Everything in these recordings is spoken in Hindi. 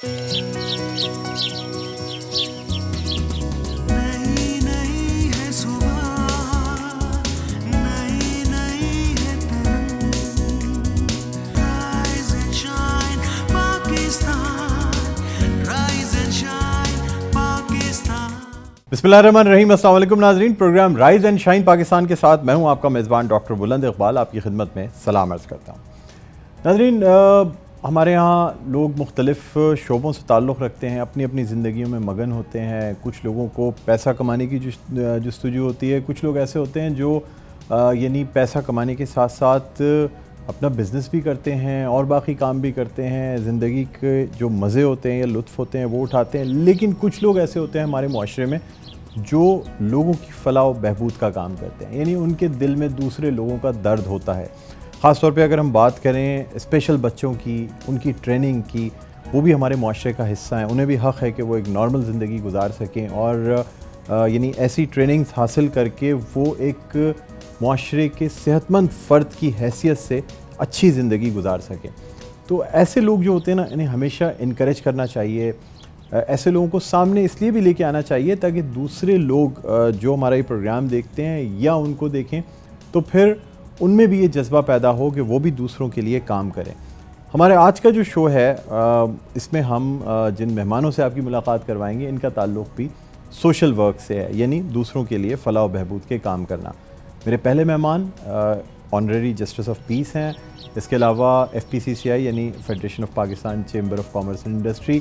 बिस्मिल्लाहिर्रहमानिर्रहीम, अस्सलाम वालेकुम नाज़रीन। Program rise and shine Pakistan के साथ मैं हूं आपका मेज़बान डॉक्टर बुलंद इकबाल, आपकी खिदमत में सलाम अर्ज़ करता हूं। नाज़रीन, हमारे यहाँ लोग मुख्तलिफ़ शोबों से ताल्लुक़ रखते हैं, अपनी अपनी ज़िंदगियों में मगन होते हैं। कुछ लोगों को पैसा कमाने की जस्तजू होती है, कुछ लोग ऐसे होते हैं जो यानी पैसा कमाने के साथ साथ अपना बिज़नेस भी करते हैं और बाकी काम भी करते हैं। ज़िंदगी के जो मज़े होते हैं या लुत्फ़ होते हैं वो उठाते हैं। लेकिन कुछ लोग ऐसे होते हैं हमारे मुआशरे में जो लोगों की फ़लाह व बहबूद का काम करते हैं, यानी उनके दिल में दूसरे लोगों का दर्द होता है। ख़ास तौर पे अगर हम बात करें स्पेशल बच्चों की, उनकी ट्रेनिंग की, वो भी हमारे मुआशरे का हिस्सा हैं। उन्हें भी हक़ है कि वो एक नॉर्मल ज़िंदगी गुजार सकें और यानी ऐसी ट्रेनिंग्स हासिल करके वो एक मुआशरे के सेहतमंद फ़र्द की हैसियत से अच्छी ज़िंदगी गुजार सकें। तो ऐसे लोग जो होते हैं ना, इन्हें हमेशा इनकरेज करना चाहिए। ऐसे लोगों को सामने इसलिए भी लेके आना चाहिए ताकि दूसरे लोग जो हमारा ये प्रोग्राम देखते हैं या उनको देखें तो फिर उनमें भी ये जज्बा पैदा हो कि वो भी दूसरों के लिए काम करें। हमारे आज का जो शो है इसमें हम जिन मेहमानों से आपकी मुलाकात करवाएंगे इनका ताल्लुक़ भी सोशल वर्क से है, यानी दूसरों के लिए फ़लाह व बहबूद के काम करना। मेरे पहले मेहमान ऑनरेरी जस्टिस ऑफ पीस हैं। इसके अलावा FPCCI यानी federation of Pakistan chamber of commerce and industry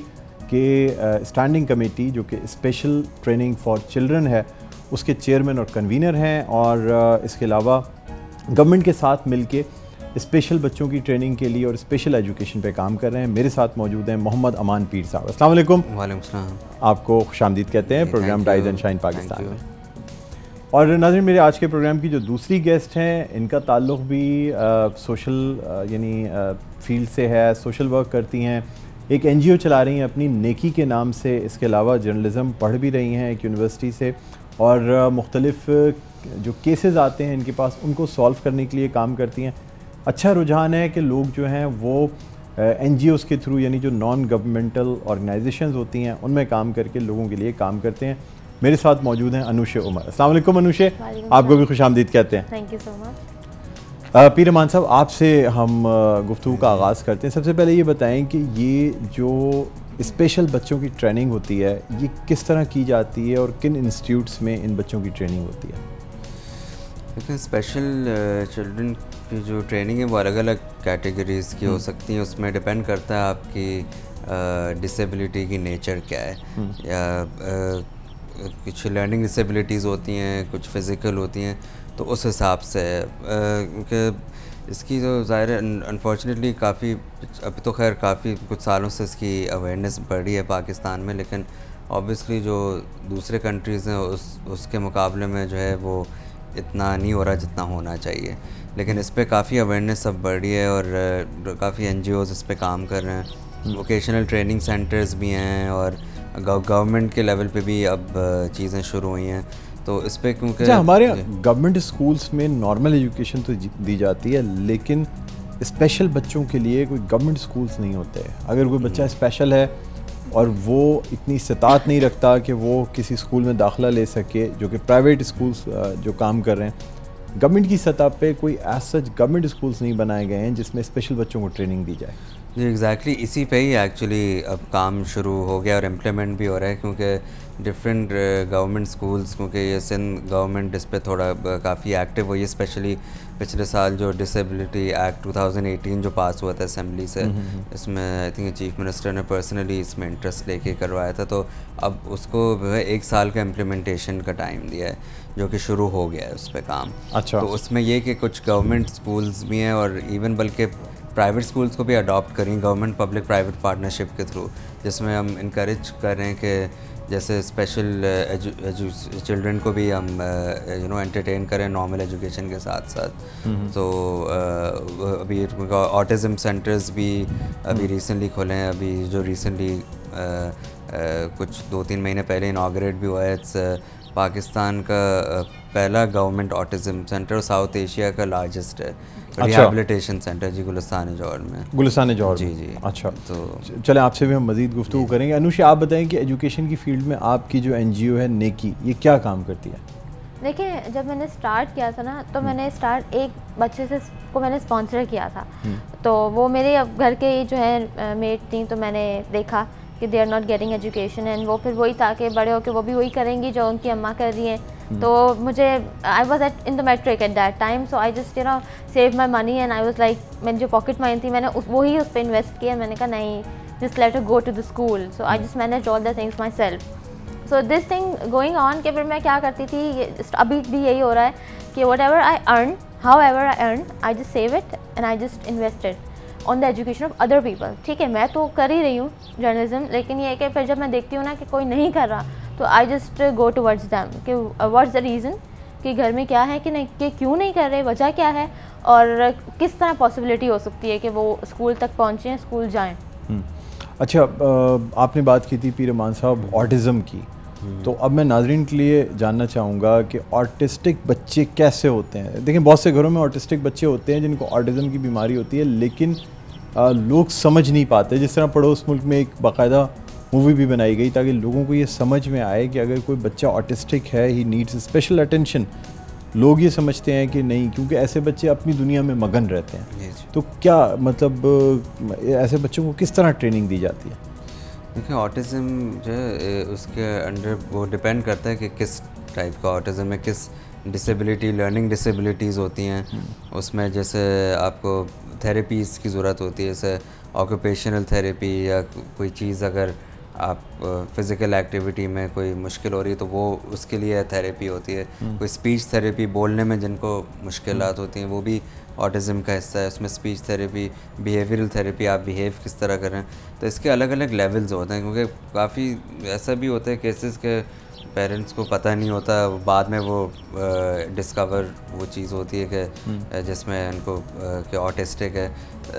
के स्टैंडिंग कमेटी जो कि स्पेशल ट्रेनिंग फॉर चिल्ड्रन है उसके चेयरमैन और कन्वीनर हैं, और इसके अलावा गवर्नमेंट के साथ मिलके स्पेशल बच्चों की ट्रेनिंग के लिए और स्पेशल एजुकेशन पे काम कर रहे हैं। मेरे साथ मौजूद हैं मोहम्मद अमान पीर साहब। अस्सलाम वालेकुम। वालेकुम सलाम। आपको खुशामदीद कहते हैं program rise and shine Pakistan में। और नाज़रीन, मेरे आज के प्रोग्राम की जो दूसरी गेस्ट हैं इनका ताल्लुक़ भी सोशल यानी फील्ड से है, सोशल वर्क करती हैं, एक NGO चला रही हैं अपनी नेकी के नाम से। इसके अलावा जर्नलिज़म पढ़ भी रही हैं एक यूनिवर्सिटी से, और मुख्तलिफ़ जो केसेस आते हैं इनके पास उनको सॉल्व करने के लिए काम करती हैं। अच्छा रुझान है कि लोग जो हैं वो NGOs के थ्रू, यानी जो नॉन गवर्नमेंटल ऑर्गेनाइजेशंस होती हैं उनमें काम करके लोगों के लिए काम करते हैं। मेरे साथ मौजूद हैं अनुशे उमर। अस्सलाम वालेकुम अनुशे, आपको भी खुशामदीद कहते हैं। Thank you so much. Pir Aman साहब, आपसे हम गुफ्तगू का आगाज़ करते हैं। सबसे पहले ये बताएं कि ये जो स्पेशल बच्चों की ट्रेनिंग होती है ये किस तरह की जाती है और किन इंस्टीट्यूट्स में इन बच्चों की ट्रेनिंग होती है? देखिए, स्पेशल चिल्ड्रन की जो ट्रेनिंग है वो अलग अलग कैटेगरीज़ की हो सकती हैं। उसमें डिपेंड करता है आपकी डिसेबिलिटी की नेचर क्या है, या कुछ लर्निंग डिसेबिलिटीज़ होती हैं, कुछ फ़िज़िकल होती हैं, तो उस हिसाब से क्योंकि इसकी जो ज़ाहिर है अनफॉर्चुनेटली काफ़ी, अभी तो खैर काफ़ी कुछ सालों से इसकी अवेयरनेस बढ़ी है पाकिस्तान में, लेकिन ऑब्वियसली जो दूसरे कंट्रीज़ हैं उसके मुकाबले में जो है वो इतना नहीं हो रहा जितना होना चाहिए। लेकिन इस पर काफ़ी अवेयरनेस अब बढ़ी है और काफ़ी NGOs इस पर काम कर रहे हैं। वोकेशनल ट्रेनिंग सेंटर्स भी हैं और गवर्नमेंट के लेवल पे भी अब चीज़ें शुरू हुई हैं। तो इस पर क्योंकि हमारे गवर्नमेंट स्कूल्स में नॉर्मल एजुकेशन तो दी जाती है, लेकिन स्पेशल बच्चों के लिए कोई गवर्नमेंट स्कूल्स नहीं होते। अगर कोई बच्चा स्पेशल है और वो इतनी इस्तात नहीं रखता कि वो किसी स्कूल में दाखिला ले सके, जो कि प्राइवेट स्कूल्स जो काम कर रहे हैं, गवर्नमेंट की सतह पे कोई एज सच गवर्नमेंट स्कूल्स नहीं बनाए गए हैं जिसमें स्पेशल बच्चों को ट्रेनिंग दी जाए। जी एग्जैक्टली, इसी पे ही एक्चुअली अब काम शुरू हो गया और इम्प्लीमेंट भी हो रहा है, क्योंकि डिफरेंट गवर्नमेंट स्कूल्स, क्योंकि ये सिंध गवर्नमेंट इस पर थोड़ा काफ़ी एक्टिव हुई है। स्पेशली पिछले साल जो डिसेबिलिटी एक्ट 2018 जो पास हुआ था असेंबली से, इसमें आई थिंक चीफ मिनिस्टर ने पर्सनली इसमें इंटरेस्ट लेके करवाया था। तो अब उसको 1 साल का इम्प्लीमेंटेशन का टाइम दिया है, जो कि शुरू हो गया है उस पर काम। अच्छा, तो उसमें ये कि कुछ गवर्नमेंट स्कूल्स भी हैं और इवन बल्कि प्राइवेट स्कूल्स को भी अडॉप्ट करें गवर्नमेंट पब्लिक प्राइवेट पार्टनरशिप के थ्रू, जिसमें हम इनकरेज कर रहे हैं कि जैसे स्पेशल चिल्ड्रन को भी हम एंटरटेन करें नॉर्मल एजुकेशन के साथ साथ। तो अभी ऑटिज़म सेंटर्स भी अभी रिसेंटली खुले हैं। अभी जो रिसेंटली कुछ 2-3 महीने पहले इनाग्रेट भी हुआ है। इट्स पाकिस्तान का पहला government autism centre, South Asia का लार्जेस्ट है। रिहैबिलिटेशन सेंटर जी गुलिस्तान जौहर में। गुलिस्तान जौहर जी में। जी। अच्छा, तो चले आपसे भी हम मज़ीद गुफ्तगू करेंगे। अनुषा, आप बताएं कि एजुकेशन की फील्ड में आपकी जो NGO है नेकी, ये क्या काम करती है? देखिए, जब मैंने स्टार्ट किया था ना, तो मैंने स्टार्ट एक बच्चे से को मैंने स्पॉन्सर किया था। तो वो मेरे घर के जो है मेट थी, तो मैंने देखा कि they are not getting education, and वो फिर वही था कि बड़े होकर वो भी वही करेंगी जो उनकी अम्मा कर रही हैं। तो मुझे I was at in the matric at that time, so I just save my money and I was like, मेरी जो पॉकेट मनी थी मैंने वही उस पर इन्वेस्ट किया। मैंने कहा नहीं, just let her go to the school, so I just manage all the things myself. So this thing going on कि फिर मैं क्या करती थी, अभी भी यही हो रहा है कि whatever I earn, however I earn, I just save it and I just invested on the education of other people. ठीक है, मैं तो कर ही रही हूँ जर्नलिज्म, लेकिन ये है कि फिर जब मैं देखती हूँ ना कि कोई नहीं कर रहा, तो I just go towards them कि व्हाट्स द रीज़न, कि घर में क्या है कि नहीं, कि क्यों नहीं कर रहे, वजह क्या है, और किस तरह पॉसिबिलिटी हो सकती है कि वो स्कूल तक पहुँचें, स्कूल जाएँ। अच्छा, आपने बात की थी पीर अमान साहब ऑटिज़म की, तो अब मैं नाजरीन के लिए जानना चाहूँगा कि ऑटिस्टिक बच्चे कैसे होते हैं। देखिए, बहुत से घरों में ऑटिस्टिक बच्चे होते हैं जिनको ऑटिज़म की बीमारी होती है, लेकिन लोग समझ नहीं पाते। जिस तरह पड़ोस मुल्क में एक बाकायदा मूवी भी बनाई गई ताकि लोगों को ये समझ में आए कि अगर कोई बच्चा ऑटिस्टिक है, ही नीड्स स्पेशल अटेंशन। लोग ये समझते हैं कि नहीं, क्योंकि ऐसे बच्चे अपनी दुनिया में मगन रहते हैं। तो क्या मतलब ऐसे बच्चों को किस तरह ट्रेनिंग दी जाती है? देखिए, ऑटिज़म जो है उसके अंडर वो डिपेंड करता है कि किस टाइप का ऑटिज़म है, किस डिसेबिलिटी, लर्निंग डिसेबिलिटीज़ होती हैं उसमें। जैसे आपको थेरेपीज़ की ज़रूरत होती है, जैसे ऑक्यूपेशनल थेरेपी, या कोई चीज़ अगर आप फ़िज़िकल एक्टिविटी में कोई मुश्किल हो रही है तो वो उसके लिए थेरेपी होती है। कोई स्पीच थेरेपी, बोलने में जिनको मुश्किलात होती हैं, वो भी ऑटिज़म का हिस्सा है। उसमें स्पीच थेरेपी, बिहेवियरल थेरेपी, आप बिहेव किस तरह करें, तो इसके अलग अलग लेवल्स होते हैं। क्योंकि काफ़ी ऐसा भी होता है केसेस के पेरेंट्स को पता नहीं होता, बाद में वो डिस्कवर वो चीज़ होती है कि जिसमें उनको कि ऑटिस्टिक है,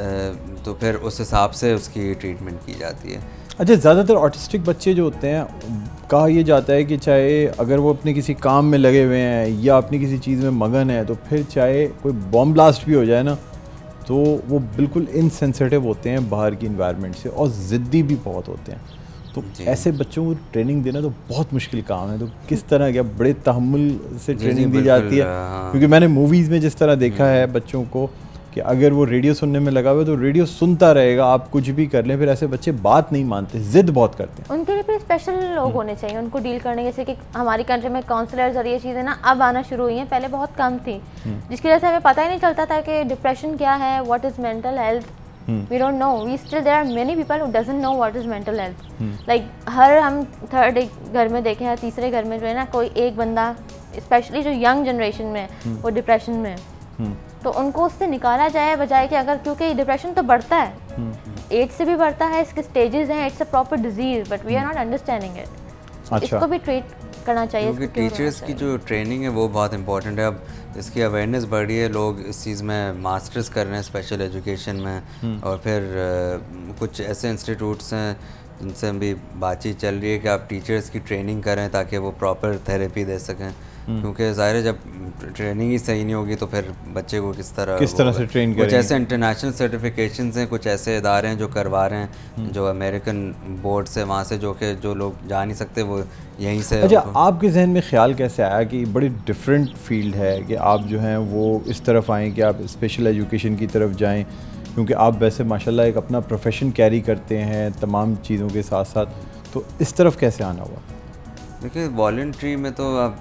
तो फिर उस हिसाब से उसकी ट्रीटमेंट की जाती है। अच्छा, ज़्यादातर ऑटिस्टिक बच्चे जो होते हैं, कहा यह जाता है कि चाहे अगर वो अपने किसी काम में लगे हुए हैं या अपनी किसी चीज़ में मगन है, तो फिर चाहे कोई बॉम्ब ब्लास्ट भी हो जाए ना, तो वो बिल्कुल इनसेंसिटिव होते हैं बाहर की इन्वायरमेंट से, और ज़िद्दी भी बहुत होते हैं। तो ऐसे बच्चों को ट्रेनिंग देना तो बहुत मुश्किल काम है। तो किस तरह, क्या बड़े तहम्मुल से ट्रेनिंग दी जाती है? क्योंकि मैंने मूवीज़ में जिस तरह देखा है बच्चों को कि अगर वो रेडियो सुनने में लगा हुआ है तो रेडियो सुनता रहेगा, आप कुछ भी कर लें, फिर ऐसे बच्चे बात नहीं मानते, ज़िद बहुत करते हैं। उनके लिए भी स्पेशल लोग होने चाहिए उनको डील करने, जैसे कि हमारी कंट्री में काउंसलर्स और ये चीज़ें ना अब आना शुरू हुई हैं, पहले बहुत कम थी, जिसकी वजह से हमें पता ही नहीं चलता था कि डिप्रेशन क्या है, what is mental health, we don't know, we still there are many people who doesn't know what is mental health. Like हर हम थर्ड एक घर में देखें या तीसरे घर में जो है ना, कोई एक बंदा, स्पेशली जो यंग जनरेशन में वो डिप्रेशन में, तो उनको उससे निकाला जाए, बजाय कि अगर, क्योंकि डिप्रेशन तो बढ़ता है, एज से भी बढ़ता है, इसके स्टेजेस हैं, it's a proper disease, but we are not understanding it. इसको भी ट्रीट करना चाहिए, क्योंकि टीचर्स की जो ट्रेनिंग है वो बहुत इंपॉर्टेंट है। अब इसकी अवेयरनेस बढ़ रही है, लोग इस चीज़ में मास्टर्स कर रहे हैं स्पेशल एजुकेशन में, और फिर कुछ ऐसे इंस्टीट्यूट्स हैं जिनसे भी बातचीत चल रही है कि आप टीचर्स की ट्रेनिंग करें ताकि वो प्रॉपर थेरेपी दे सकें। क्योंकि ज़ाहिर है जब ट्रेनिंग ही सही नहीं होगी तो फिर बच्चे को किस तरह से ट्रेन करेंगे। कुछ ऐसे इंटरनेशनल सर्टिफिकेशंस हैं, कुछ ऐसे इदारे हैं जो करवा रहे हैं, जो अमेरिकन बोर्ड से, वहाँ से, जो लोग जा नहीं सकते वो यहीं से। अच्छा, आपके जहन में ख्याल कैसे आया कि बड़ी डिफरेंट फील्ड है कि आप जो हैं वो इस तरफ आएँ कि आप स्पेशल एजुकेशन की तरफ जाएँ, क्योंकि आप वैसे माशाल्लाह एक अपना प्रोफेशन कैरी करते हैं तमाम चीज़ों के साथ साथ, तो इस तरफ कैसे आना हुआ? देखिए, वॉलंटरी में तो आप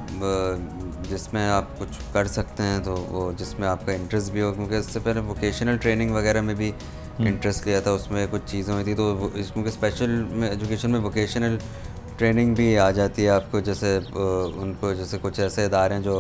जिसमें आप कुछ कर सकते हैं, तो वो जिसमें आपका इंटरेस्ट भी हो, क्योंकि इससे पहले वोकेशनल ट्रेनिंग वगैरह में भी इंटरेस्ट लिया था, उसमें कुछ चीज़ें हुई थी, तो क्योंकि स्पेशल में एजुकेशन में वोकेशनल ट्रेनिंग भी आ जाती है आपको, जैसे उनको जैसे कुछ ऐसे इदारे हैं जो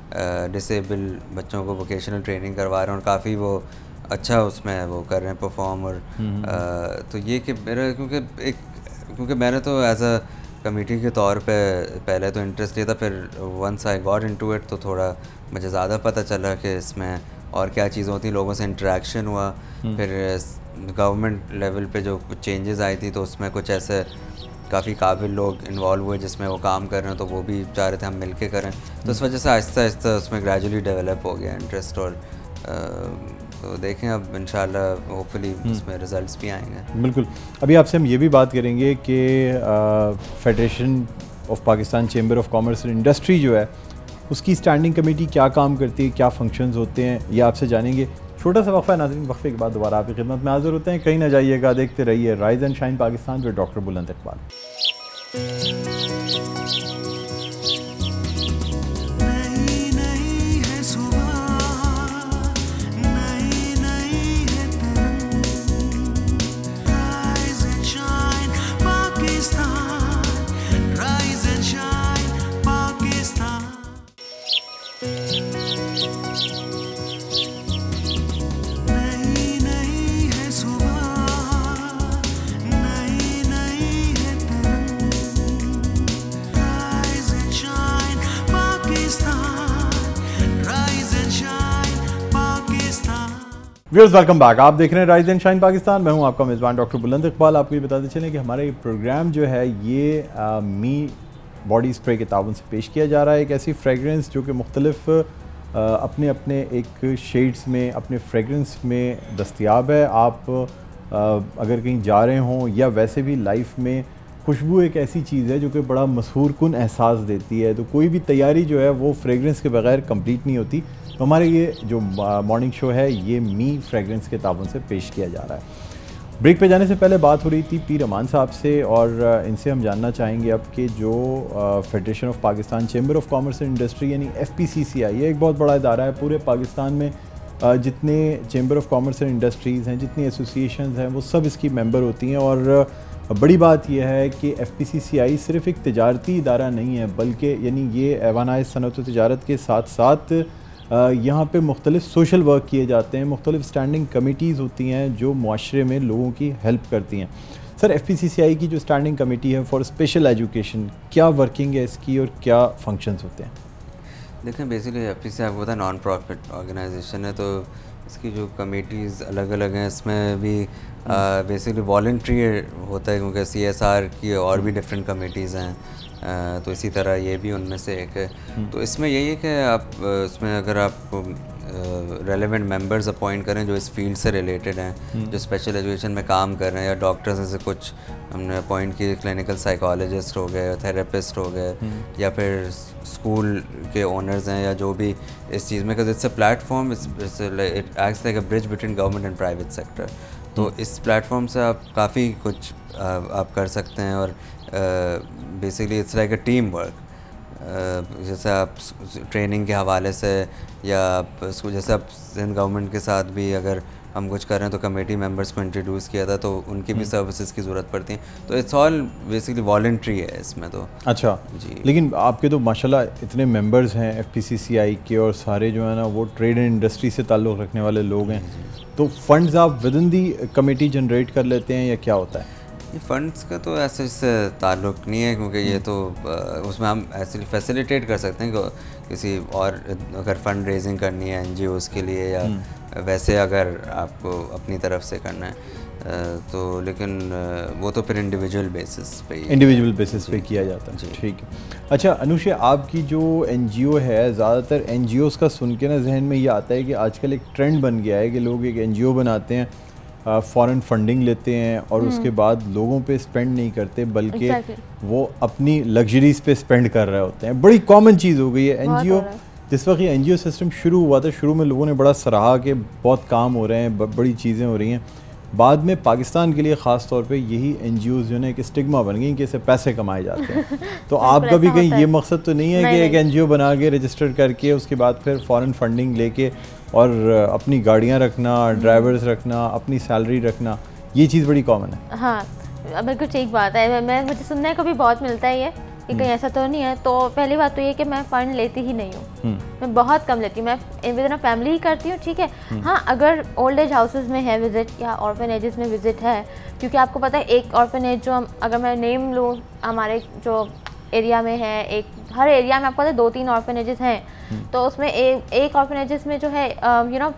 डिसेबल बच्चों को वोकेशनल ट्रेनिंग करवा रहे हैं, और काफ़ी वो अच्छा उसमें वो कर रहे हैं परफॉर्म। और तो ये कि मेरा क्योंकि मैंने तो एज अ कमेटी के तौर पे पहले तो इंटरेस्ट लिया था, फिर once I got into it तो थोड़ा मुझे ज़्यादा पता चला कि इसमें और क्या चीज़ें होती हैं, लोगों से इंटरेक्शन हुआ, फिर गवर्नमेंट लेवल पे जो कुछ चेंजेस आई थी तो उसमें कुछ ऐसे काफ़ी काबिल लोग इन्वॉल्व हुए जिसमें वो काम कर रहे हैं, तो वो भी चाह रहे थे हम मिल के करें, तो इस वजह से आहिस्ता आहिस्ता उसमें ग्रेजुअली डेवलप हो गया इंटरेस्ट। और तो देखें अब इंशाल्लाह होपफुली उसमें रिजल्ट्स भी आएंगे। बिल्कुल। अभी आपसे हम ये भी बात करेंगे कि Federation of Pakistan Chamber of commerce and Industry जो है उसकी स्टैंडिंग कमेटी क्या काम करती है, क्या फंक्शंस होते हैं, ये आपसे जानेंगे। छोटा सा वक्फा नाज़रीन, वक्फे के बाद दोबारा आपकी खिदमत में हाजिर होते हैं। कहीं ना जाइएगा, देखते रहिए Rise and shine Pakistan with doctor Buland Iqbal. Viewers welcome back. आप देख रहे हैं राइज एंड शाइन पाकिस्तान। मैं हूं आपका मेज़बान डॉक्टर बुलंद इकबाल। आपको ये बताते चलें कि हमारा ये प्रोग्राम जो है ये मी बॉडी स्प्रे के ताउन से पेश किया जा रहा है। एक ऐसी फ्रेगरेंस जो कि मुख्तलिफ अपने अपने एक शेड्स में, अपने फ्रेगरेंस में दस्तयाब है। आप अगर कहीं जा रहे हों या वैसे भी लाइफ में खुशबू एक ऐसी चीज़ है जो कि बड़ा मसहूर कुन एहसास देती है, तो कोई भी तैयारी जो है वो फ्रेगरेंस के बगैर कंप्लीट नहीं होती। तो हमारे ये जो मॉर्निंग शो है ये मी फ्रेगरेंस के ताउन से पेश किया जा रहा है। ब्रेक पे जाने से पहले बात हो रही थी पीर अमान साहब से, और इनसे हम जानना चाहेंगे अब कि जो Federation of Pakistan Chamber of commerce and Industry यानी FPCCI, ये एक बहुत बड़ा इदारा है पूरे पाकिस्तान में। जितने chamber of commerce and industries हैं, जितनी एसोसिएशंस हैं, वो सब इसकी मेंबर होती हैं। और बड़ी बात यह है कि FPCCI सिर्फ एक तिजारती इदारा नहीं है, बल्कि यानी ये ऐवान सनअत व तिजारत के साथ साथ यहाँ पे मुख्तलिफ सोशल वर्क किए जाते हैं। मुख्तलिफ स्टैंडिंग कमिटीज़ होती हैं जो मुआशरे में लोगों की हेल्प करती हैं। सर, FPCCI की जो स्टैंडिंग कमेटी है फॉर स्पेशल एजुकेशन, क्या वर्किंग है इसकी और क्या फंक्शंस होते हैं? देखें, बेसिकली FPCCI आपको पता है नॉन प्रॉफिट ऑर्गेनाइजेशन है, तो इसकी जो कमेटीज़ अलग अलग हैं इसमें भी बेसिकली वॉलंटरी होता है, क्योंकि CSR की और भी डिफरेंट कमेटीज़ हैं, तो इसी तरह ये भी उनमें से एक है। तो इसमें यही है कि आप इसमें अगर आप रेलेवेंट मेंबर्स अपॉइंट करें जो इस फील्ड से रिलेटेड हैं, जो स्पेशल एजुकेशन में काम कर रहे हैं, या डॉक्टर्स में से कुछ हमने अपॉइंट किए, क्लिनिकल साइकोलॉजिस्ट हो गए, थेरेपिस्ट हो गए, या फिर स्कूल के ओनर्स हैं, या जो भी इस चीज़ में, it's a platform, it acts like a bridge between government and private sector. तो इस प्लेटफॉर्म से आप काफ़ी कुछ आप कर सकते हैं, और basically it's like a team work. जैसे आप ट्रेनिंग के हवाले से, या जैसे आप सिंध गवर्नमेंट के साथ भी अगर हम कुछ कर रहे हैं तो कमेटी मेंबर्स को इंट्रोड्यूस किया था, तो उनकी भी सर्विसेज की ज़रूरत पड़ती है। तो इट्स ऑल बेसिकली वॉलंटरी है इसमें तो। अच्छा जी। लेकिन आपके तो माशाल्लाह इतने मेंबर्स हैं FPCCI के, और सारे जो है ना वो ट्रेड एंड इंडस्ट्री से ताल्लुक़ रखने वाले लोग हैं, तो फंड्स आप within the committee generate कर लेते हैं या क्या होता है? ये फ़ंड्स का तो ऐसे इससे ताल्लुक़ नहीं है, क्योंकि ये तो उसमें हम ऐसे फैसिलिटेट कर सकते हैं कि किसी और अगर फ़ंड रेजिंग करनी है NGOs के लिए, या वैसे अगर आपको अपनी तरफ से करना है तो, लेकिन वो तो फिर इंडिविजुअल बेसिस पे किया जाता है। ठीक है। अच्छा अनुषे, आपकी जो NGO है, ज़्यादातर NGOs का सुन के ना जहन में ये आता है कि आजकल एक ट्रेंड बन गया है कि लोग एक NGO बनाते हैं, फ़ॉरेन फंडिंग लेते हैं, और उसके बाद लोगों पे स्पेंड नहीं करते, बल्कि वो अपनी लग्जरीज़ पे स्पेंड कर रहे होते हैं। बड़ी कॉमन चीज़ हो गई है NGO। जिस वक्त ये NGO सिस्टम शुरू हुआ था, शुरू में लोगों ने बड़ा सराहा कि बहुत काम हो रहे हैं, बड़ी चीज़ें हो रही हैं। बाद में पाकिस्तान के लिए ख़ास तौर पे यही NGOs जो है एक स्टिग्मा बन गई कि इससे पैसे कमाए जाते हैं। तो आपका भी कहीं ये मकसद तो नहीं है कि एक NGO बना के रजिस्टर करके उसके बाद फिर फ़ॉरेन फंडिंग लेके और अपनी गाड़ियाँ रखना, ड्राइवर्स रखना, अपनी सैलरी रखना, ये चीज़ बड़ी कॉमन है? हाँ बिल्कुल ठीक बात है। मुझे सुनने को भी बहुत मिलता है ये कि कहीं ऐसा तो नहीं है। तो पहली बात तो ये कि मैं फ़ंड लेती ही नहीं हूँ, मैं बहुत कम लेती हूँ। मैं विद इन फैमिली ही करती हूँ, ठीक है। हाँ, अगर ओल्ड एज हाउसेस में है विज़िट, या ऑर्फनेजेस में विज़िट है, क्योंकि आपको पता है एक ऑर्फनेज जो अगर मैं नेम लूँ हमारे जो एरिया में है, एक हर एरिया में आपको पता है 2-3 ऑर्फनेजेस हैं, तो उसमें एक ऑर्फनेजेस में जो है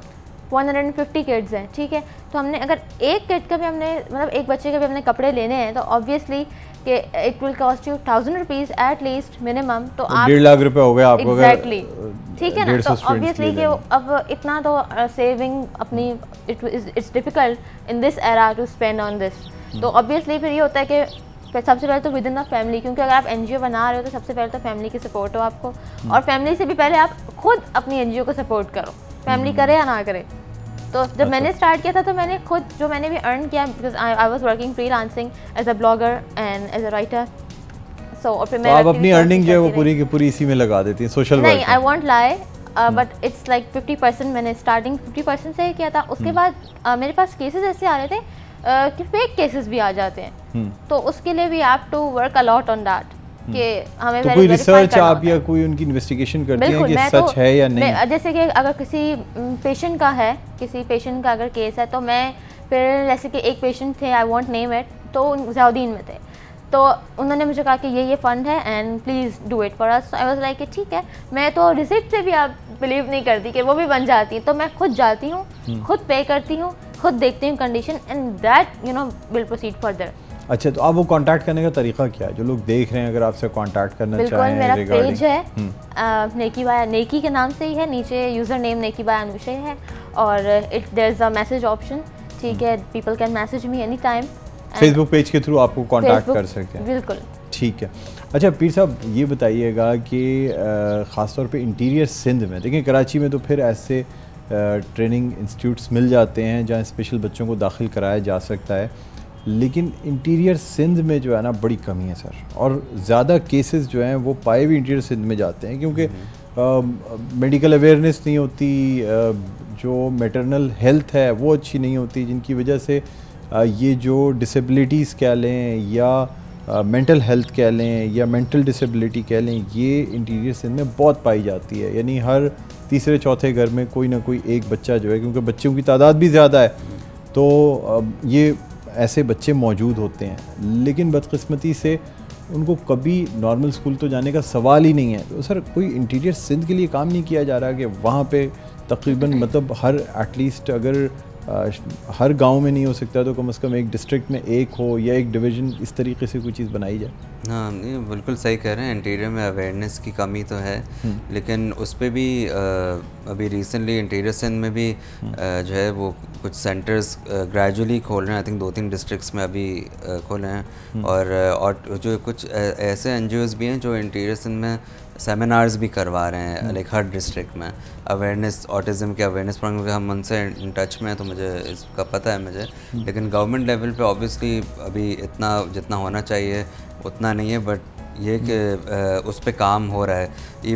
150 किड्स हैं, ठीक है, तो हमने अगर एक किड का भी हमने मतलब एक बच्चे के भी हमने कपड़े लेने हैं तो ऑब्वियसली कि it will cost you 1000 rupees at least minimum. तो आप 1.5 लाख रुपए हो गए आपको एग्जैक्टली, ठीक है ना। तो ऑब्वियसली कि अब इतना तो सेविंग अपनी it's difficult in this era to spend on this. तो ऑब्वियसली फिर ये होता है कि सबसे पहले तो विद इन द फैमिली, क्योंकि अगर आप एनजीओ बना रहे हो तो सबसे पहले तो फैमिली की सपोर्ट हो आपको, और फैमिली से भी पहले आप खुद अपनी एनजीओ को सपोर्ट करो, फैमिली करे या ना करे। तो जब मैंने स्टार्ट किया था तो मैंने खुद जो मैंने भी अर्न किया, because I was working freelancing as a blogger and as a writer. So और फिर मैं आप अपनी अर्निंग जो है वो पूरी की पूरी इसी में लगा देती हैं सोशल वर्क? नहीं, I won't lie, but it's like 50%। मैंने स्टार्टिंग 50% से किया था। उसके बाद मेरे पास केसेस ऐसे आ रहे थे कि फेक केसेस भी आ जाते हैं, तो उसके लिए we have to work a lot on that कि हमें तो कोई रिसर्च आप या कोई उनकी इन्वेस्टिगेशन करती हैं कि सच है या नहीं? जैसे कि अगर किसी पेशेंट का है, किसी पेशेंट का अगर केस है तो मैं फिर जैसे कि एक पेशेंट थे, आई वॉन्ट नेम इट, तो ज़ियाउद्दीन में थे, तो उन्होंने मुझे कहा कि ये फंड है and please do it for us. I was like ठीक है। मैं तो रिसिप्ट से भी आप बिलीव नहीं करती कि वो भी बन जाती है, तो मैं खुद जाती हूँ, खुद पे करती हूँ, खुद देखती हूँ condition and that will proceed further. अच्छा, तो आप वो कांटेक्ट करने का तरीका क्या है? जो लोग देख रहे हैं अगर आपसे कांटेक्ट करना चाहें, बिल्कुल, मेरा पेज है नेकी बाय, नेकी के नाम से ही है, नीचे user name Neki by Anushe है, और there is a message option, ठीक है, people can message me any time. Facebook page के थ्रू आपको कांटेक्ट कर सकते हैं? बिल्कुल, ठीक है। अच्छा पीर साहब, ये बताइएगा कि ख़ासतौर पे इंटीरियर सिंध में, देखिए कराची में तो फिर ऐसे ट्रेनिंग इंस्टीट्यूट्स मिल जाते हैं जहाँ स्पेशल बच्चों को दाखिल कराया जा सकता है, लेकिन इंटीरियर सिंध में जो है ना बड़ी कमी है सर, और ज़्यादा केसेस जो हैं वो पाए भी इंटीरियर सिंध में जाते हैं क्योंकि मेडिकल अवेयरनेस नहीं होती, जो मैटरनल हेल्थ है वो अच्छी नहीं होती, जिनकी वजह से ये जो डिसेबिलिटीज़ कह लें या मेंटल हेल्थ कह लें या मेंटल डिसेबिलिटी कह लें, ये इंटीरियर सिंध में बहुत पाई जाती है। यानी हर तीसरे चौथे घर में कोई ना कोई एक बच्चा जो है, क्योंकि बच्चों की तादाद भी ज़्यादा है, तो ये ऐसे बच्चे मौजूद होते हैं, लेकिन बदकिस्मती से उनको कभी नॉर्मल स्कूल तो जाने का सवाल ही नहीं है। तो सर कोई इंटीरियर सिंध के लिए काम नहीं किया जा रहा कि वहाँ पे तकरीबन मतलब हर एटलीस्ट अगर हर गांव में नहीं हो सकता तो कम से कम एक डिस्ट्रिक्ट में एक हो या एक डिवीज़न, इस तरीके से कोई चीज़ बनाई जाए? हाँ, नहीं बिल्कुल सही कह रहे हैं, इंटीरियर में अवेयरनेस की कमी तो है, लेकिन उस पर भी अभी रिसेंटली इंटीरियर सिंध में भी जो है वो कुछ सेंटर्स ग्रेजुअली खोल रहे हैं। आई थिंक 2-3 डिस्ट्रिक्ट्स में अभी खोले हैं, और जो कुछ ऐसे एनजीओज़ भी हैं जो इंटीरियर सिंध में सेमिनार्स भी करवा रहे हैं, लाइक हर डिस्ट्रिक्ट में अवेयरनेस, ऑटिज़म के अवेयरनेस प्रोग्राम के। हम उनसे इन टच में हैं तो मुझे इसका पता है मुझे, लेकिन गवर्नमेंट लेवल पे ऑब्वियसली अभी इतना जितना होना चाहिए उतना नहीं है, बट ये कि उस पर काम हो रहा है।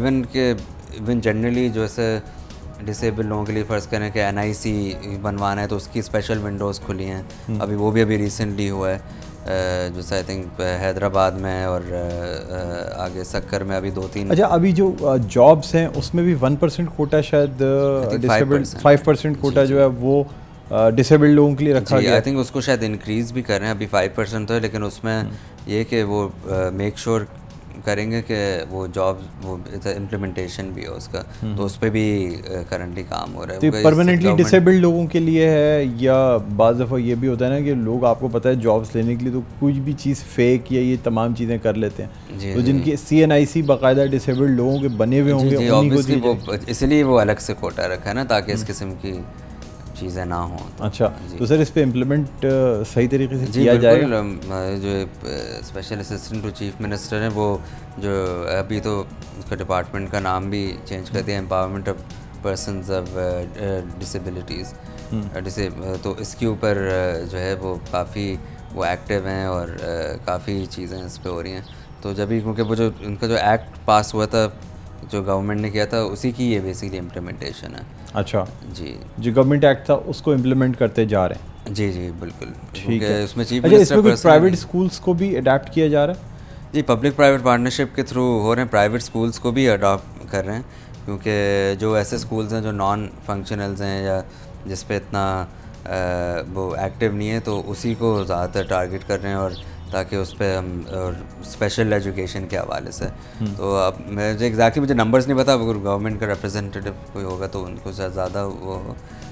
इवन जनरली जो ऐसे डिसेबल लोगों के लिए फ़र्ज़ करें कि NIC बनवाना है तो उसकी स्पेशल विंडोज़ खुली हैं, अभी वो भी रिसेंटली हुआ है, जैसे आई थिंक हैदराबाद में और आगे सक्कर में अभी 2-3। अच्छा, अभी जो जॉब्स हैं उसमें भी 1% कोटा शायद डिसेबल्ड, 5% कोटा जो है वो डिसेबल्ड लोगों के लिए रखा गया। आई थिंक उसको शायद इंक्रीज़ भी कर रहे हैं, अभी 5% तो है, लेकिन उसमें ये कि वो मेक श्योर करेंगे कि वो जॉब वो इम्प्लीमेंटेशन भी है उसका, तो उस पर भी करंटली काम हो रहा है। तो परमानेंटली डिसेबल्ड लोगों के लिए है, या बाज़ दफ़ा ये भी होता है ना कि लोग, आपको पता है, जॉब्स लेने के लिए तो कुछ भी चीज़ फेक या ये तमाम चीज़ें कर लेते हैं, तो जिनके CNIC बाकायदा डिसेबल्ड लोगों के बने हुए होंगे, इसलिए वो अलग से कोटा रखा है ना, ताकि इस किस्म की चीज़ें ना हो। अच्छा, तो सर इस पे इम्प्लीमेंट सही तरीके से किया जाएगा? जो special assistant to chief minister हैं, वो जो अभी तो उसका डिपार्टमेंट का नाम भी चेंज कर दिया, empowerment of persons of disabilities, तो इसके ऊपर जो है वो काफ़ी वो एक्टिव हैं और काफ़ी चीज़ें इस पर हो रही हैं। तो जब भी, क्योंकि वो जो उनका जो एक्ट पास हुआ था जो गवर्नमेंट ने किया था, उसी की ये बेसिकली इम्प्लीमेंटेशन है। अच्छा जी, जो गवर्नमेंट एक्ट था उसको इम्प्लीमेंट करते जा रहे हैं? जी जी बिल्कुल, ठीक है। उसमें चीफ मिनिस्टर, इसमें कुछ प्राइवेट स्कूल्स को भी अडॉप्ट किया जा रहा है? जी, पब्लिक प्राइवेट पार्टनरशिप के थ्रू हो रहे हैं, प्राइवेट स्कूल्स को भी अडॉप्ट कर रहे हैं, क्योंकि जो ऐसे स्कूल्स हैं जो नॉन फंक्शनल्स हैं या जिस पे इतना वो एक्टिव नहीं है, तो उसी को ज़्यादातर टारगेट कर रहे हैं, और ताकि उस पर हम और स्पेशल एजुकेशन के हवाले से। तो अब मुझे एग्जैक्टली मुझे नंबर्स नहीं पता, अगर गवर्नमेंट का रिप्रेजेंटेटिव कोई होगा तो उनको ज़्यादा वो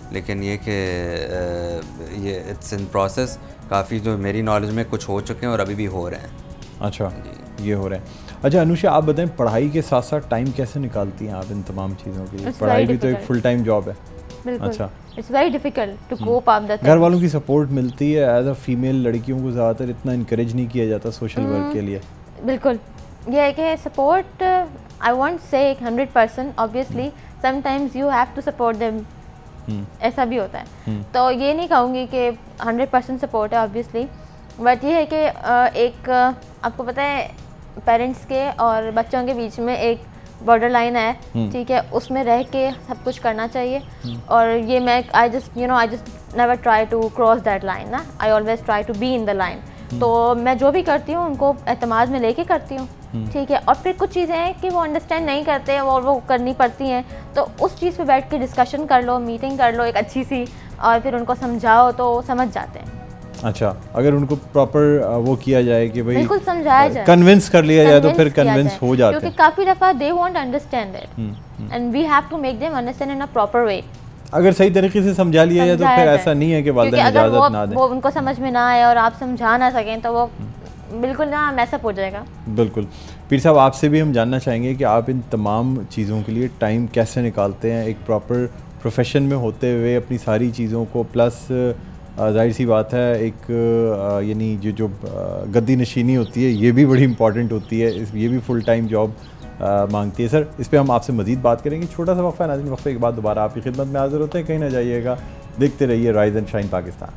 लेकिन ये कि ये इट्स इन प्रोसेस, काफ़ी जो मेरी नॉलेज में कुछ हो चुके हैं और अभी भी हो रहे हैं। अच्छा, ये हो रहे हैं। अच्छा अनुषा, आप बताएं पढ़ाई के साथ साथ टाइम कैसे निकालती हैं आप इन तमाम चीज़ों के लिए? पढ़ाई भी तो एक फुल टाइम जॉब है। अच्छा, it's very difficult to cope up that. घर वालों की सपोर्ट मिलती है? एज अ फीमेल लड़कियों को ज़्यादातर इतना इनकरेज नहीं किया जाता सोशल वर्क के लिए। बिल्कुल, ये है कि support I won't say 100%, obviously sometimes you have to support them, ऐसा भी होता है। तो ये नहीं कहूँगी कि 100% सपोर्ट है ऑब्वियसली, बट ये है कि एक आपको पता है पेरेंट्स के और बच्चों के बीच में एक बॉर्डर लाइन है, ठीक है, उसमें रह के सब कुछ करना चाहिए। और ये मैं I just never try to cross that line ना, I always try to be in the line. तो मैं जो भी करती हूँ उनको एतमाद में लेके करती हूँ, ठीक है। और फिर कुछ चीज़ें हैं कि वो अंडरस्टैंड नहीं करते और वो करनी पड़ती हैं, तो उस चीज़ पे बैठ के डिस्कशन कर लो, मीटिंग कर लो एक अच्छी सी, और फिर उनको समझाओ तो समझ जाते हैं। अच्छा, अगर उनको प्रॉपर वो किया जाए कि भाई बिल्कुल समझाया जाए, कन्विंस कर लिया जाए, तो फिर कन्विंस हो जाते हैं। क्योंकि काफ़ी दफ़ा they won't understand it and we have to make them understand in a proper way. अगर सही तरीके से समझा लिया जाए तो फिर ऐसा नहीं है कि वालिदैन इजाज़त ना दें, वो उनको समझ में ना आए और आप समझा ना सकें तो वो बिल्कुल ना मैसअप हो जाएगा। बिल्कुल। पीर साहब, आपसे भी हम जानना चाहेंगे कि आप इन तमाम चीज़ों के लिए टाइम कैसे निकालते हैं, एक प्रॉपर प्रोफेशन में होते हुए अपनी सारी चीज़ों को, प्लस जाहिर सी बात है एक यानी जो गद्दी नशीनी होती है ये भी बड़ी इंपॉर्टेंट होती है, ये भी फुल टाइम जॉब मांगती है। सर, इस पे हम आपसे मज़ीद बात करेंगे, छोटा सा वक्फा है नाज़रीन, वक्फे के बाद दोबारा आपकी खिदमत में हाजिर होते हैं। कहीं ना जाइएगा, देखते रहिए Rise and shine Pakistan.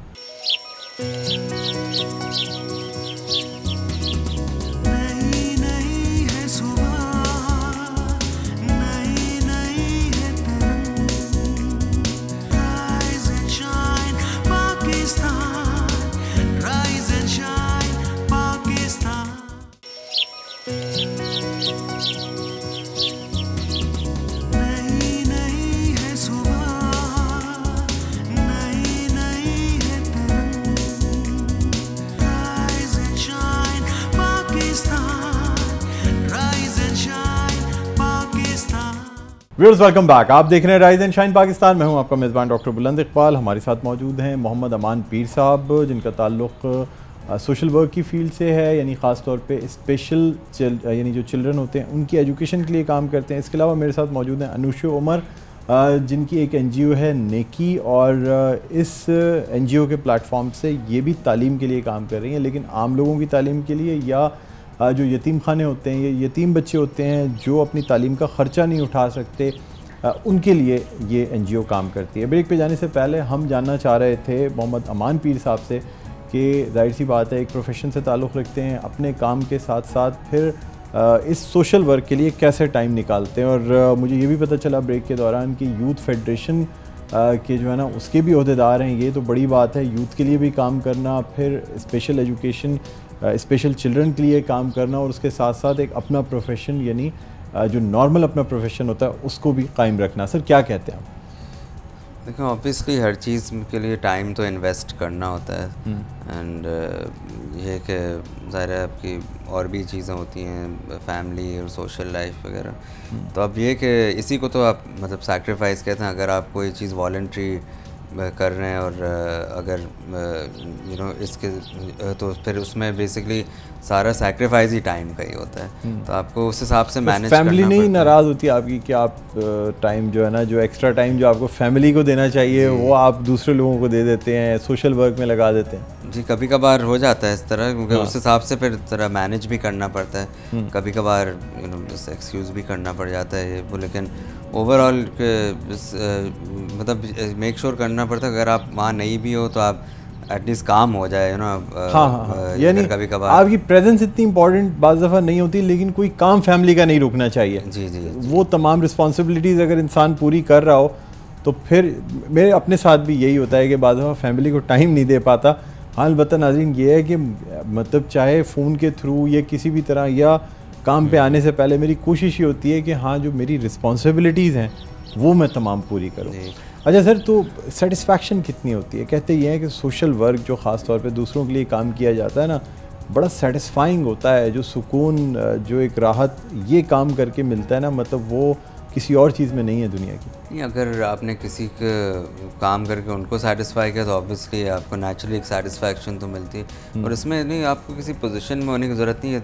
Viewers, welcome back. आप देख रहे हैं राइज एंड शाइन पाकिस्तान। मैं हूं आपका मेज़बान डॉक्टर बुलंद इकबाल। हमारे साथ मौजूद हैं मोहम्मद अमान पीर साहब, जिनका ताल्लुक़ सोशल वर्क की फील्ड से है, यानी ख़ास तौर पे स्पेशल यानी जो चिल्ड्रन होते हैं उनकी एजुकेशन के लिए काम करते हैं। इसके अलावा मेरे साथ मौजूद हैं अनुषा उमर, जिनकी एक NGO है नेकी, और इस NGO के प्लेटफॉर्म से ये भी तालीम के लिए काम कर रही हैं, लेकिन आम लोगों की तालीम के लिए, या जो यतीम खाने होते हैं, ये यतीम बच्चे होते हैं जो अपनी तालीम का ख़र्चा नहीं उठा सकते, उनके लिए ये NGO काम करती है। ब्रेक पे जाने से पहले हम जानना चाह रहे थे मोहम्मद अमान पीर साहब से कि जाहिर सी बात है एक प्रोफेशन से ताल्लुक़ रखते हैं, अपने काम के साथ साथ फिर इस सोशल वर्क के लिए कैसे टाइम निकालते हैं। और मुझे ये भी पता चला ब्रेक के दौरान कि यूथ फेडरेशन के जो है ना उसके भी ओहदेदार हैं। ये तो बड़ी बात है, यूथ के लिए भी काम करना, फिर स्पेशल एजुकेशन स्पेशल चिल्ड्रन के लिए काम करना, और उसके साथ साथ एक अपना प्रोफेशन यानी जो नॉर्मल अपना प्रोफेशन होता है उसको भी कायम रखना। सर, क्या कहते हैं आप? देखो, ऑब्वियसली हर चीज़ के लिए टाइम तो इन्वेस्ट करना होता है, एंड ये कि ज़ाहिर है आपकी और भी चीज़ें होती हैं, फैमिली और सोशल लाइफ वगैरह। तो अब ये कि इसी को तो आप मतलब सैक्रिफाइस कहते हैं। अगर आप कोई चीज़ वॉलंटरी कर रहे हैं और अगर इसके तो फिर उसमें बेसिकली सारा सैक्रिफाइस ही टाइम का ही होता है। तो आपको उस हिसाब से मैनेज करना। फैमिली नहीं नाराज़ होती आपकी कि आप टाइम जो है ना, जो एक्स्ट्रा टाइम जो आपको फैमिली को देना चाहिए वो आप दूसरे लोगों को दे देते हैं, सोशल वर्क में लगा देते हैं? जी, कभी कभार हो जाता है इस तरह, क्योंकि उस हिसाब से फिर तरह मैनेज भी करना पड़ता है। कभी कभार एक्सक्यूज़ भी करना पड़ जाता है वो, लेकिन ओवरऑल मतलब मेक श्योर करना पड़ता है अगर आप वहाँ नहीं भी हो तो आप एटलीस्ट काम हो जाए, हाँ, यानी कभी कभार आपकी प्रेजेंस इतनी इंपॉर्टेंट बाज़ दफ़ा नहीं होती, लेकिन कोई काम फैमिली का नहीं रुकना चाहिए। जी, वो तमाम रिस्पॉन्सिबिलिटीज़ अगर इंसान पूरी कर रहा हो तो फिर मेरे अपने साथ भी यही होता है कि बाज़ दफ़ा फैमिली को टाइम नहीं दे पाता। हाँ, अलबत्ता नाज़रीन ये है कि मतलब चाहे फ़ोन के थ्रू या किसी भी तरह या काम पे आने से पहले मेरी कोशिश ये होती है कि हाँ, जो मेरी रिस्पॉन्सिबिलिटीज़ हैं वो मैं तमाम पूरी करूँ। अच्छा सर, तो सेटिस्फैक्शन कितनी होती है? कहते ये हैं कि सोशल वर्क जो ख़ास तौर पे दूसरों के लिए काम किया जाता है ना, बड़ा सेटिस्फाइंग होता है। जो सुकून, जो एक राहत ये काम करके मिलता है ना, मतलब वो किसी और चीज़ में नहीं है दुनिया की। नहीं, अगर आपने किसी का काम करके उनको सेटिस्फाई किया तो ऑब्वियसली आपको नेचुरली एक सेटिस्फैक्शन तो मिलती है। और इसमें नहीं, आपको किसी पोजीशन में होने की ज़रूरत नहीं है।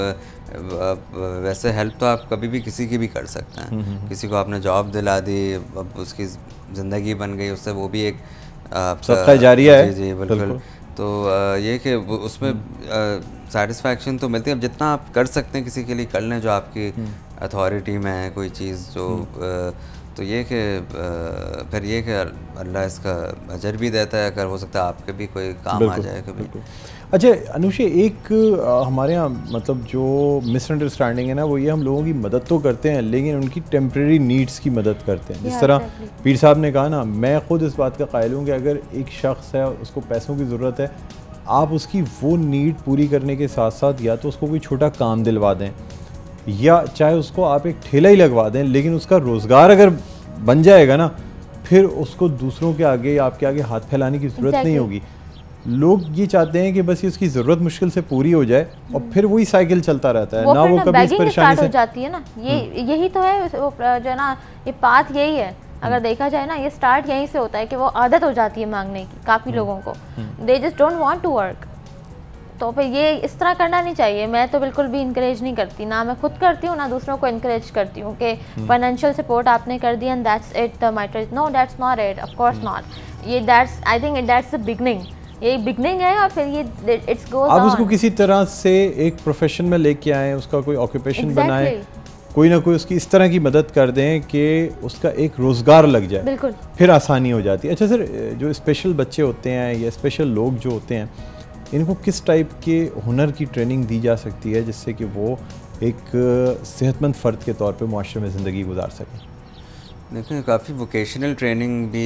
देखिए वैसे हेल्प तो आप कभी भी किसी की भी कर सकते हैं। किसी को आपने जॉब दिला दी, अब उसकी ज़िंदगी बन गई, उससे वो भी एक सबका जारिया है। जी बिल्कुल। तो ये कि उसमें सेटिस्फैक्शन तो मिलती है। अब जितना आप कर सकते हैं किसी के लिए कर लें, जो आपकी अथॉरिटी में है कोई चीज़ जो तो ये कि फिर ये कि अल्लाह इसका अजर भी देता है, अगर हो सकता है आपके भी कोई काम आ जाए कभी। अच्छा अनुषे, एक हमारे यहाँ मतलब जो मिसअंडरस्टैंडिंग है ना, वो ये हम लोगों की मदद तो करते हैं लेकिन उनकी टेम्प्रेरी नीड्स की मदद करते हैं। जिस तरह पीर साहब ने कहा ना, मैं ख़ुद इस बात का कायल हूँ कि अगर एक शख्स है उसको पैसों की ज़रूरत है, आप उसकी वो नीड पूरी करने के साथ साथ या तो उसको कोई छोटा काम दिलवा दें या चाहे उसको आप एक ठेला ही लगवा दें, लेकिन उसका रोज़गार अगर बन जाएगा ना, फिर उसको दूसरों के आगे या आपके आगे हाथ फैलाने की ज़रूरत नहीं होगी। लोग ये चाहते हैं कि बस ये उसकी ज़रूरत मुश्किल से पूरी हो जाए और फिर वही साइकिल चलता रहता है ना, वो कभी इस परेशानी से हो जाती है ना। यही तो है जो है ना, ये बात यही है। अगर देखा जाए ना, ये स्टार्ट यहीं से होता है कि वो आदत हो जाती है मांगने की काफ़ी लोगों को। They just don't want to work. तो फिर ये इस तरह करना नहीं चाहिए। मैं तो बिल्कुल भी इंकरेज नहीं करती, ना मैं खुद करती हूँ ना दूसरों को इंकरेज करती हूँ कि फाइनेंशियल सपोर्ट आपने कर दिया and that's it the matter. No, that's not it, of course not. ये that's, I think that's the beginning. ये बिगनिंग है और फिर ये इट्स गोज ऑन। आप उसको किसी तरह से एक प्रोफेशन में लेके आएँ, उसका कोई ऑक्यूपेशन बनाएं, कोई ना कोई उसकी इस तरह की मदद कर दें कि उसका एक रोज़गार लग जाए, बिल्कुल फिर आसानी हो जाती है। अच्छा सर, जो स्पेशल बच्चे होते हैं या स्पेशल लोग जो होते हैं, इनको किस टाइप के हुनर की ट्रेनिंग दी जा सकती है जिससे कि वो एक सेहतमंद फ़र्द के तौर पे मुआशरे में ज़िंदगी गुजार सकें? देखिए, काफ़ी वोकेशनल ट्रेनिंग भी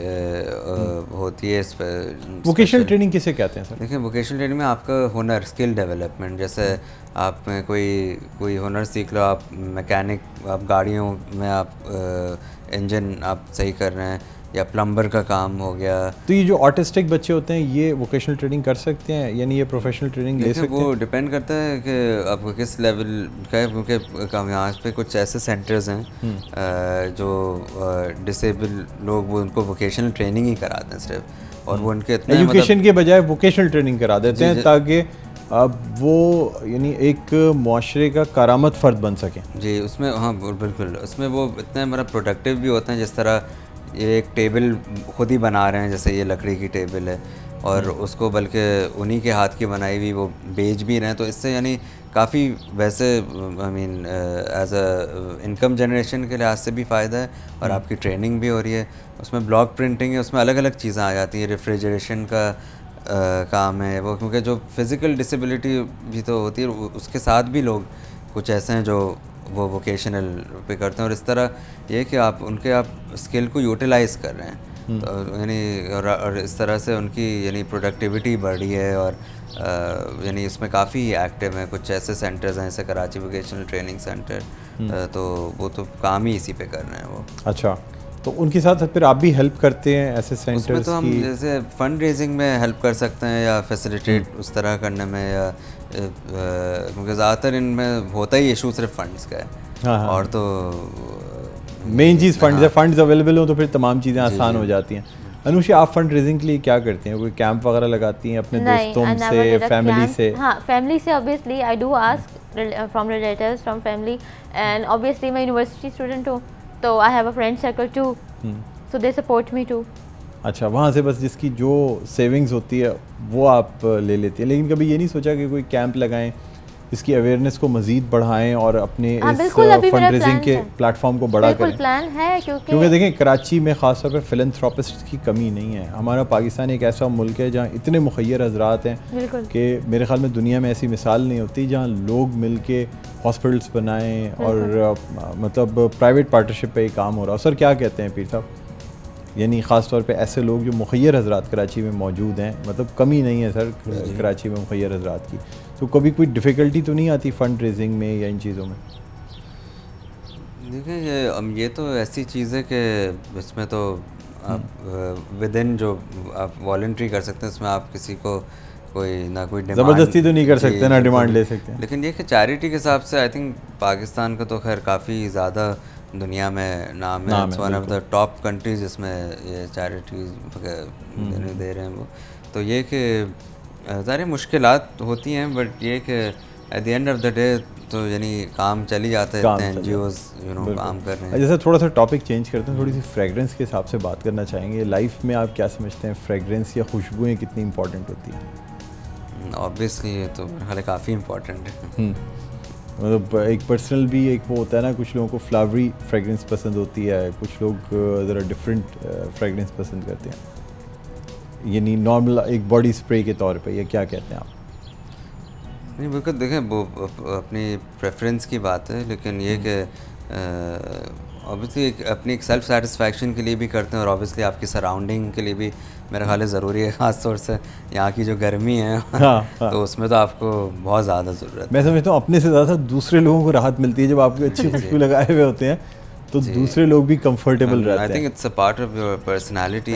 होती है। वोकेशनल ट्रेनिंग किसे कहते हैं सर? देखिए, वोकेशनल ट्रेनिंग में आपका हुनर, स्किल डेवलपमेंट, जैसे आप में कोई हुनर सीख लो, आप मैकेनिक, आप गाड़ियों में आप इंजन आप सही कर रहे हैं, या प्लम्बर का काम हो गया। तो ये जो ऑटिस्टिक बच्चे होते हैं, ये वोकेशनल ट्रेनिंग कर सकते हैं, यानी ये प्रोफेशनल ट्रेनिंग ले सकते हैं? वो डिपेंड करता है कि आपको किस लेवल का है, क्योंकि यहाँ पे कुछ ऐसे सेंटर्स हैं जो डिसेबल लोग, वो उनको वोकेशनल ट्रेनिंग ही कराते हैं सिर्फ, और वो उनके इतने एजुकेशन के बजाय वोकेशनल ट्रेनिंग करा देते हैं ताकि अब वो यानी एक मुआशरे का कारामद फ़र्द बन सकें। जी, उसमें हाँ बिल्कुल, उसमें वो इतने मतलब प्रोडक्टिव भी होते हैं। जिस तरह ये एक टेबल खुद ही बना रहे हैं, जैसे ये लकड़ी की टेबल है और उसको बल्कि उन्हीं के हाथ की बनाई हुई वो बेच भी रहे हैं, तो इससे यानी काफ़ी वैसे I mean as a income generation के लिहाज से भी फ़ायदा है, और आपकी ट्रेनिंग भी हो रही है। उसमें ब्लॉक प्रिंटिंग है, उसमें अलग अलग चीज़ें आ जाती हैं, रेफ्रिजरेशन का काम है वो, क्योंकि जो फिज़िकल डिसेबिलिटी भी तो होती है, उसके साथ भी लोग कुछ ऐसे हैं जो वो वोकेशनल पे करते हैं। और इस तरह ये कि आप स्किल को यूटिलाइज़ कर रहे हैं, तो यानी और इस तरह से उनकी यानी प्रोडक्टिविटी बढ़ रही है, और यानी इसमें काफ़ी एक्टिव हैं। कुछ ऐसे सेंटर्स हैं जैसे कराची वोकेशनल ट्रेनिंग सेंटर, तो वो तो काम ही इसी पे कर रहे हैं वो। अच्छा, तो उनके साथ फिर आप भी हेल्प करते हैं ऐसे सेंटर्स उसमें? तो हम जैसे फ़ंड रेजिंग में हेल्प कर सकते हैं, या फैसिलिटेट उस तरह करने में, या क्योंकि ज़्यादातर इनमें होता ही इशू सिर्फ फंड्स का है। हाँ। और तो मेन चीज़ फंड्स है। फंड्स अवेलेबल हो तो फिर तमाम चीज़ें आसान हो जाती हैं। अनुषा, आप फंड रेजिंग के लिए क्या करती हैं? कोई कैंप वगैरह लगाती हैं अपने दोस्तों से, फैमिली से? हाँ, फैमिली से obviously I do ask from relatives, from family, and obviously मैं यूनिवर्सिटी स्टूडेंट हूँ, तो I have a friend circle too, so they support me too. अच्छा, वहाँ से बस जिसकी जो सेविंग्स होती है वो आप ले लेती हैं, लेकिन कभी ये नहीं सोचा कि कोई कैंप लगाएं, इसकी अवेयरनेस को मज़ीद बढ़ाएं और अपने इस फंड रेजिंग के प्लेटफॉर्म को बड़ा करें? प्लान है, क्योंकि देखें कराची में ख़ासतौर पर फिलैंथ्रोपिस्ट की कमी नहीं है। हमारा पाकिस्तान एक ऐसा मुल्क है जहाँ इतने मुखय्यर हज़रात हैं कि मेरे ख़्याल में दुनिया में ऐसी मिसाल नहीं होती जहाँ लोग मिल के हॉस्पिटल्स बनाएँ और मतलब प्राइवेट पार्टनरशिप पे ही काम हो रहा है। सर क्या कहते हैं पीर साहब, यानी ख़ास तौर पे ऐसे लोग जो मुखय्यर हज़रात कराची में मौजूद हैं, मतलब कमी नहीं है सर कराची में मुखय्यर हज़रात की, तो कभी कोई डिफ़िकल्टी तो नहीं आती फ़ंड रेजिंग में या इन चीज़ों में? देखिए, ये तो ऐसी चीज़ है कि इसमें तो आप विद इन जो आप वॉलंटरी कर सकते हैं, इसमें आप किसी को कोई ना कोई ज़बरदस्ती तो नहीं कर सकते, ना डिमांड ले सकते हैं। लेकिन ये कि चैरिटी के हिसाब से आई थिंक पाकिस्तान का तो खैर काफ़ी ज़्यादा दुनिया में नाम है, it's one of the top countries जिसमें ये चैरिटीज़ दे रहे हैं वो। तो ये कि सारी मुश्किलात होती हैं, बट ये कि at the end of the day तो यानी काम चल ही जाते हैं, एनजीओज काम कर रहे हैं। जैसे थोड़ा सा टॉपिक चेंज करते हैं, थोड़ी सी फ्रेगरेंस के हिसाब से बात करना चाहेंगे। लाइफ में आप क्या समझते हैं, फ्रेगरेंस या खुशबुएं कितनी इंपॉर्टेंट होती हैं? ऑब्वियसली ये तो मेरे ख्याल काफ़ी इंपॉर्टेंट है। मतलब एक पर्सनल भी एक वो होता है ना, कुछ लोगों को फ्लावरी फ्रेगरेंस पसंद होती है, कुछ लोग ज़रा डिफरेंट फ्रेगरेंस पसंद करते हैं, यानी नॉर्मल एक बॉडी स्प्रे के तौर पे, या क्या कहते हैं आप? नहीं बिल्कुल, देखें वो अपनी प्रेफरेंस की बात है, लेकिन ये कि ऑब्वियसली अपनी एक सेल्फ सेटिस्फैक्शन के लिए भी करते हैं, और ऑब्वियसली आपकी सराउंडिंग के लिए भी मेरा ख्याल है ज़रूरी है, ख़ास तौर से यहाँ की जो गर्मी है हाँ। तो उसमें तो आपको बहुत ज़्यादा ज़रूरत है। मैं समझता हूँ अपने से ज़्यादा दूसरे लोगों को राहत मिलती है जब आपकी अच्छी खुशबू लगाए हुए होते हैं, तो दूसरे लोग भी कंफर्टेबल रहते हैं। I think it's a part of your personality,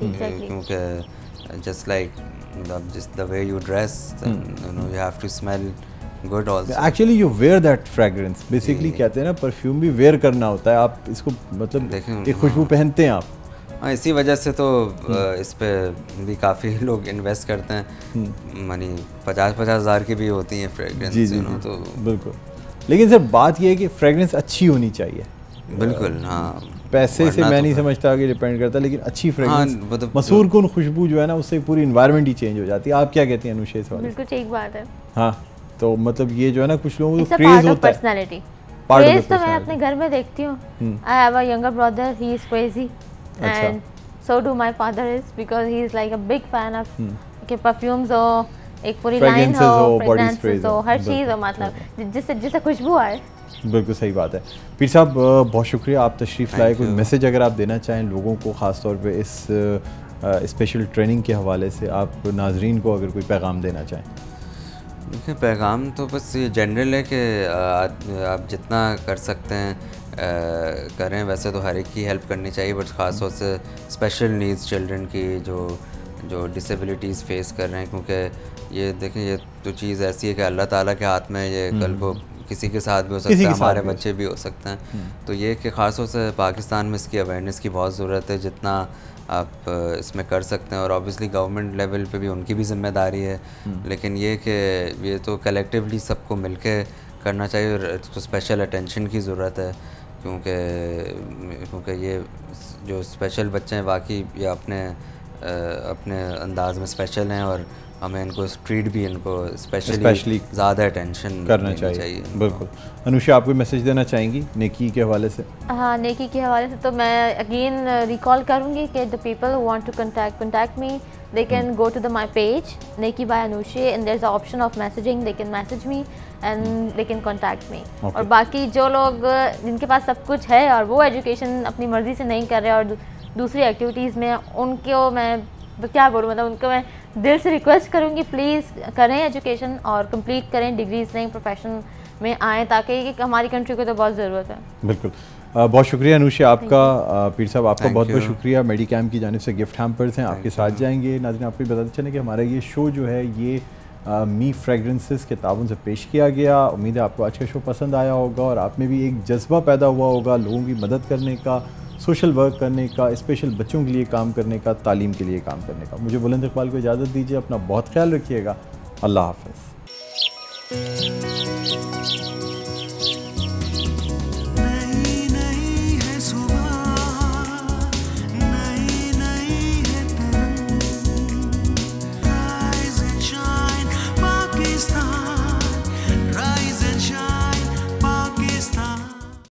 क्योंकि just like just the way you dress, you know, you have to smell good also. Actually you wear that fragrance, basically कहते हैं ना परफ्यूम भी वेयर करना होता है, आप इसको मतलब एक खुशबू पहनते हैं आप। हाँ, इसी वजह से तो इस पे भी काफ़ी लोग इन्वेस्ट करते हैं, मनी 50-50 हज़ार की भी होती हैं फ्रेगरेंस, जी, तो बिल्कुल। लेकिन सर बात ये है कि फ्रेगरेंस अच्छी होनी चाहिए। बिल्कुल, हाँ, पैसे से मैं नहीं समझता कि डिपेंड करता, लेकिन अच्छी फ्रेगरेंस, मसूर कुन खुशबू जो है ना, उससे पूरी इन्वायरमेंट ही चेंज हो जाती है। आप क्या कहती हैं अनुषा इस वाले? बिल्कुल ठीक बात है। हाँ, तो मतलब ये जो है ना, कुछ लोगों को क्रेज होता है, पर्सनालिटी क्रेज तो मैं अपने घर में देखती हूँ। I have a younger brother, he is crazy and so do my father is, because he is like a big fan of के परफ्यूम्स हो, एक पूरी लाइन हो, फ्रेगरेंसेस हो, हर चीज़ हो, मतलब जिससे खुशबू आए। बिल्कुल सही बात है। पीर साहब बहुत शुक्रिया, आप तशरीफ़ लाए। कोई मैसेज अगर आप देना चाहें लोगों को, ख़ास तौर पे इस स्पेशल ट्रेनिंग के हवाले से, आप नाजरीन को अगर कोई पैगाम देना चाहें? देखिए, पैगाम तो बस ये जनरल है कि आप जितना कर सकते हैं करें। वैसे तो हर एक की हेल्प करनी चाहिए, बट ख़ास तौर से स्पेशल नीड्स चिल्ड्रन की जो डिसेबिलिटीज़ फेस कर रहे हैं, क्योंकि ये देखें, ये तो चीज़ ऐसी है कि अल्लाह ताला के हाथ में, ये कल को किसी के साथ भी हो सकता है, हमारे बच्चे भी हो सकते हैं। तो ये कि ख़ास तौर से पाकिस्तान में इसकी अवेयरनेस की बहुत ज़रूरत है, जितना आप इसमें कर सकते हैं। और ऑब्वियसली गवर्नमेंट लेवल पे भी उनकी भी जिम्मेदारी है, लेकिन ये कि ये तो कलेक्टिवली सबको मिलके करना चाहिए, और इसको स्पेशल अटेंशन की ज़रूरत है, क्योंकि ये जो स्पेशल बच्चे हैं वाकई ये अपने अंदाज में स्पेशल हैं, और हमें इनको ट्रीट भी, इनको स्पेशली ज़्यादा अटेंशन करना चाहिए। बिल्कुल। अनुषा, आप कोई मैसेज देना चाहेंगी नेकी के हवाले से? हाँ, नेकी के हवाले से तो मैं अगेन रिकॉल करूँगी कि the people who want to contact me, they can go to my page Neki by Anusha, and there's an option of messaging. They can message me and they can contact me. और बाकी जो लोग जिनके पास सब कुछ है और वो एजुकेशन अपनी मर्ज़ी से नहीं कर रहे और दूसरी एक्टिविटीज़ में, उनको मैं तो क्या बोलूँ, मतलब उनको मैं दिल से रिक्वेस्ट करूँगी, प्लीज़ करें एजुकेशन और कंप्लीट करें, डिग्रीज लें, प्रोफेशन में आएँ, ताकि हमारी कंट्री को तो बहुत ज़रूरत है। बिल्कुल। बहुत शुक्रिया अनुषा आपका। पीर साहब आपका बहुत बहुत शुक्रिया। मेडिकैम की जानिब से गिफ्ट हैम्पर्स हैं, आपके साथ जाएंगे। नाज़रीन, आपको बताते चलें कि हमारा ये शो जो है ये मी फ्रेगरेंसेस के ताउन से पेश किया गया। उम्मीद है आपको आज का शो पसंद आया होगा और आप में भी एक जज्बा पैदा हुआ होगा लोगों की मदद करने का, सोशल वर्क करने का, स्पेशल बच्चों के लिए काम करने का, तालीम के लिए काम करने का। मुझे बुलंद इकबाल को इजाज़त दीजिए, अपना बहुत ख्याल रखिएगा। अल्लाह हाफ़िज़।